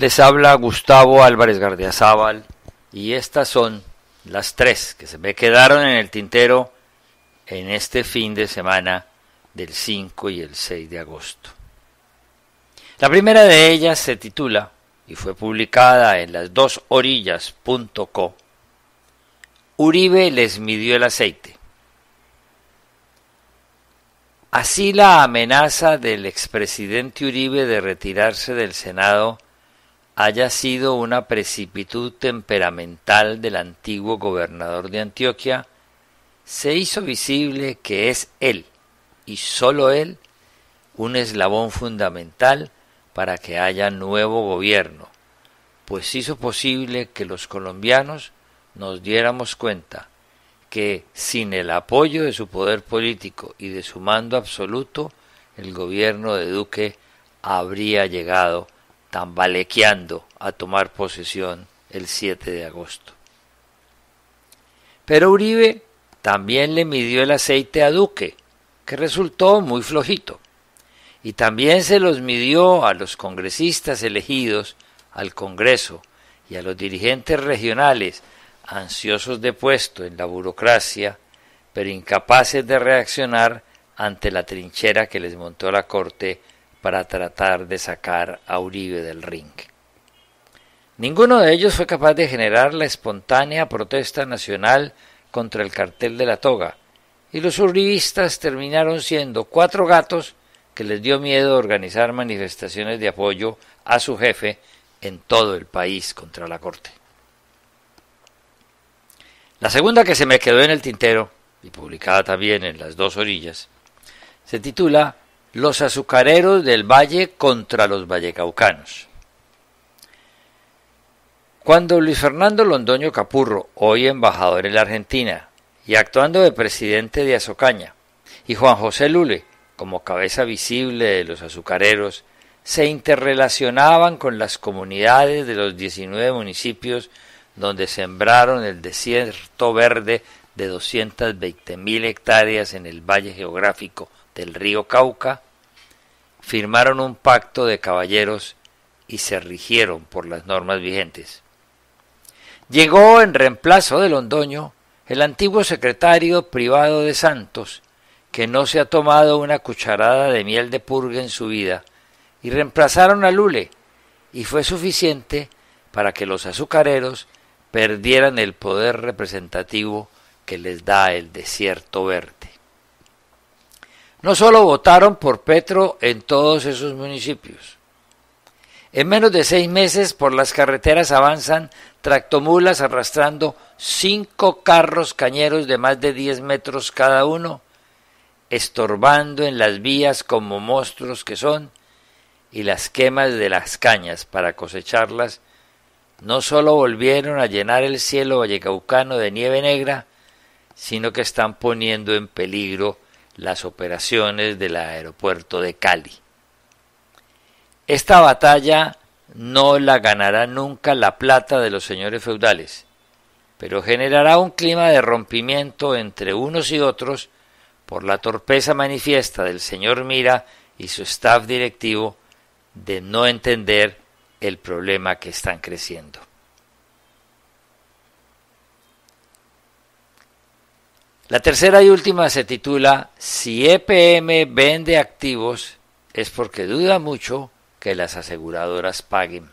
Les habla Gustavo Álvarez Gardiazabal y estas son las tres que se me quedaron en el tintero en este fin de semana del 5 y el 6 de agosto. La primera de ellas se titula y fue publicada en lasdosorillas.co: Uribe les midió el aceite. Así la amenaza del expresidente Uribe de retirarse del Senado haya sido una precipitud temperamental del antiguo gobernador de Antioquia, se hizo visible que es él, y sólo él, un eslabón fundamental para que haya nuevo gobierno, pues hizo posible que los colombianos nos diéramos cuenta que sin el apoyo de su poder político y de su mando absoluto, el gobierno de Duque habría llegado tambalequeando a tomar posesión el 7 de agosto. Pero Uribe también le midió el aceite a Duque, que resultó muy flojito, y también se los midió a los congresistas elegidos al Congreso y a los dirigentes regionales, ansiosos de puesto en la burocracia, pero incapaces de reaccionar ante la trinchera que les montó la Corte para tratar de sacar a Uribe del ring. Ninguno de ellos fue capaz de generar la espontánea protesta nacional contra el cartel de la toga, y los uribistas terminaron siendo 4 gatos que les dio miedo organizar manifestaciones de apoyo a su jefe en todo el país contra la Corte. La segunda que se me quedó en el tintero, y publicada también en Las Dos Orillas, se titula Los azucareros del Valle contra los vallecaucanos. Cuando Luis Fernando Londoño Capurro, hoy embajador en la Argentina y actuando de presidente de Azocaña, y Juan José Lule, como cabeza visible de los azucareros, se interrelacionaban con las comunidades de los 19 municipios donde sembraron el desierto verde de 220.000 hectáreas en el valle geográfico del río Cauca, firmaron un pacto de caballeros y se rigieron por las normas vigentes. Llegó en reemplazo de Londoño el antiguo secretario privado de Santos, que no se ha tomado una cucharada de miel de purga en su vida, y reemplazaron a Lule, y fue suficiente para que los azucareros perdieran el poder representativo que les da el desierto verde. No solo votaron por Petro en todos esos municipios. En menos de 6 meses por las carreteras avanzan tractomulas arrastrando 5 carros cañeros de más de 10 metros cada uno, estorbando en las vías como monstruos que son, y las quemas de las cañas para cosecharlas no solo volvieron a llenar el cielo vallecaucano de nieve negra, sino que están poniendo en peligro las operaciones del aeropuerto de Cali. Esta batalla no la ganará nunca la plata de los señores feudales, pero generará un clima de rompimiento entre unos y otros por la torpeza manifiesta del señor Mira y su staff directivo de no entender el problema que están creciendo. La tercera y última se titula Si EPM vende activos es porque duda mucho que las aseguradoras paguen.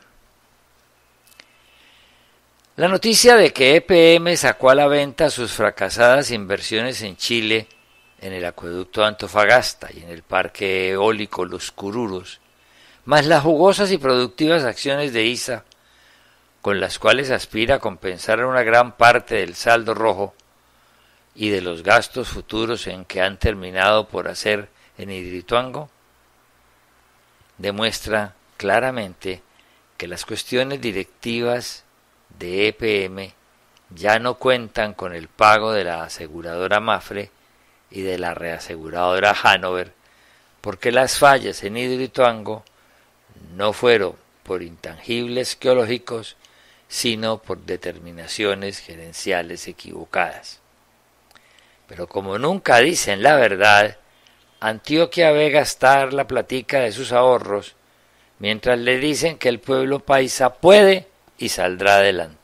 La noticia de que EPM sacó a la venta sus fracasadas inversiones en Chile, en el acueducto de Antofagasta y en el parque eólico Los Cururos, más las jugosas y productivas acciones de ISA, con las cuales aspira a compensar una gran parte del saldo rojo y de los gastos futuros en que han terminado por hacer en Hidroituango, demuestra claramente que las cuestiones directivas de EPM ya no cuentan con el pago de la aseguradora Mapfre y de la reaseguradora Hannover, porque las fallas en Hidroituango no fueron por intangibles geológicos, sino por determinaciones gerenciales equivocadas. Pero como nunca dicen la verdad, Antioquia ve gastar la platica de sus ahorros mientras le dicen que el pueblo paisa puede y saldrá adelante.